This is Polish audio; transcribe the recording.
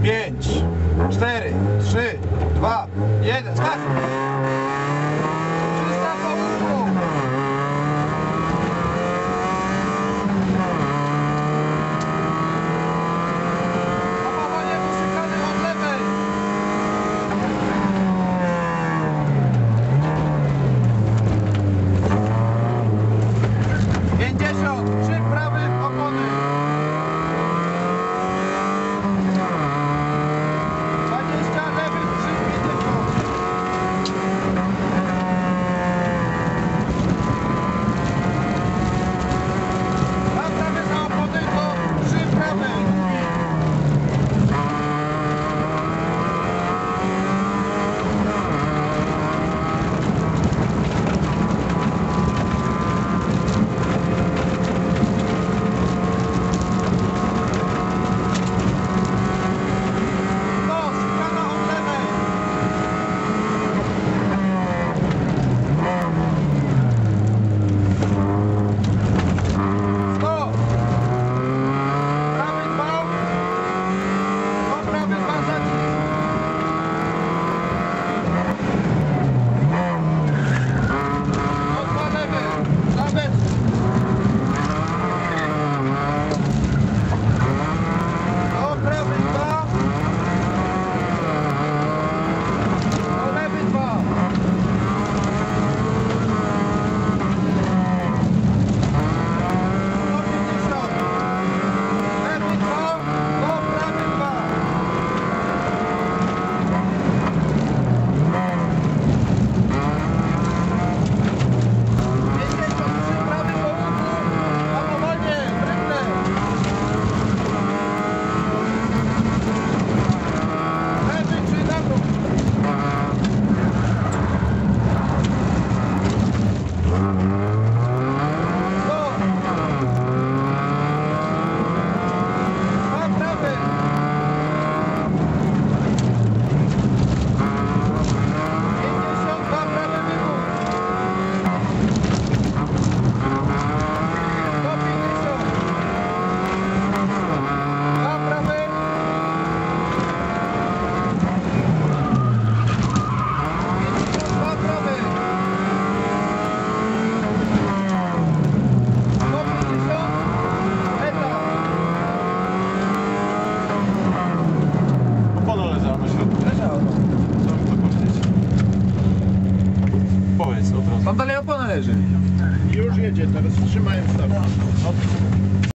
5, 4, 3, 2, 1, skacz! Czysta po łuku! Hamowanie wyszykane od lewej! Trzy prawych opony. 20 lewych, 3,50. Dwa prawe za opony to 3 prawe. Tam dalej opona leży. Już jedzie, teraz trzymałem stawkę.